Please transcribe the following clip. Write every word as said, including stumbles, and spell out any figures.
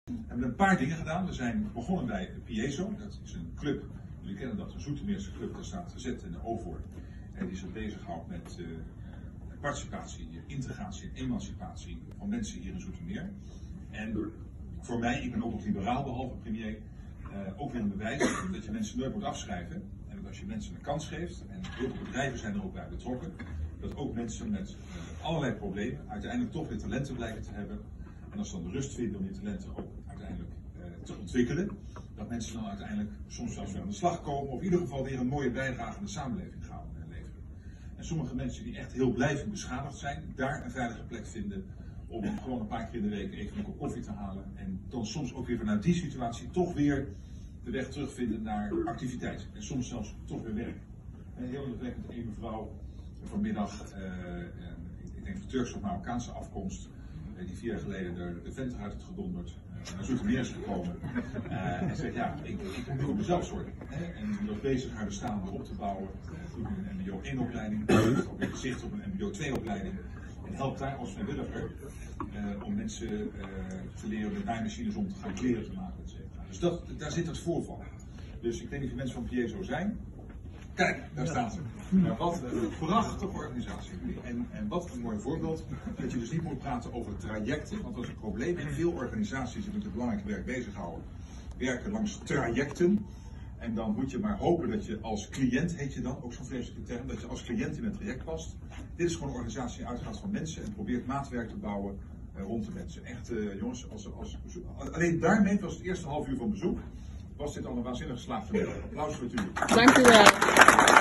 We hebben een paar dingen gedaan. We zijn begonnen bij Piezo. Dat is een club. Jullie kennen dat, een Zoetermeerse club. Daar staat gezet in de Ovoor. En die zich bezighoudt met uh, participatie, integratie en emancipatie van mensen hier in Zoetermeer. En voor mij, ik ben ook nog liberaal behalve premier, uh, ook weer een bewijs dat je mensen nooit moet afschrijven. En dat als je mensen een kans geeft, en heel veel bedrijven zijn er ook bij betrokken, dat ook mensen met uh, allerlei problemen uiteindelijk toch weer talenten blijken te hebben. En als ze dan de rust vinden om die talenten ook uiteindelijk uh, te ontwikkelen, dat mensen dan uiteindelijk soms zelfs weer aan de slag komen, of in ieder geval weer een mooie bijdrage aan de samenleving gaan uh, leveren. En sommige mensen die echt heel blijvend beschadigd zijn, daar een veilige plek vinden om gewoon een paar keer in de week even een kop koffie te halen. En dan soms ook weer vanuit die situatie toch weer de weg terugvinden naar activiteit. En soms zelfs toch weer werk. En heel indrukwekkend, een mevrouw vanmiddag, uh, ik denk van Turkse of Marokkaanse afkomst, die vier jaar geleden de, de vent eruit had gedonderd, uh, naar Zoetermeer is gekomen. Uh, en zegt, ja, ik, ik moet op mezelf zorgen. Hè? En die was bezig haar bestaande op te bouwen. Uh, doet nu een M B O één opleiding, ook weer gezicht op een M B O twee opleiding. En helpt daar als vrijwilliger uh, om mensen uh, te leren met naaimachines om te gaan, kleren te maken, et cetera. Dus dat, daar zit het voorval. Dus ik weet niet of mensen van Piezo zijn. Kijk, daar staat ze. Nou, wat een prachtige organisatie. En, en wat een mooi voorbeeld. Dat je dus niet moet praten over trajecten, want dat is een probleem. En veel organisaties die met het belangrijke werk bezighouden, werken langs trajecten. En dan moet je maar hopen dat je als cliënt, heet je dan, ook zo'n vreselijke term, dat je als cliënt in het traject past. Dit is gewoon een organisatie die uitgaat van mensen en probeert maatwerk te bouwen uh, rond de mensen. Echt, uh, jongens, als, als, alleen daarmee was het eerste half uur van bezoek, was dit al een waanzinnig geslaagd. Applaus voor het u. Dank u wel.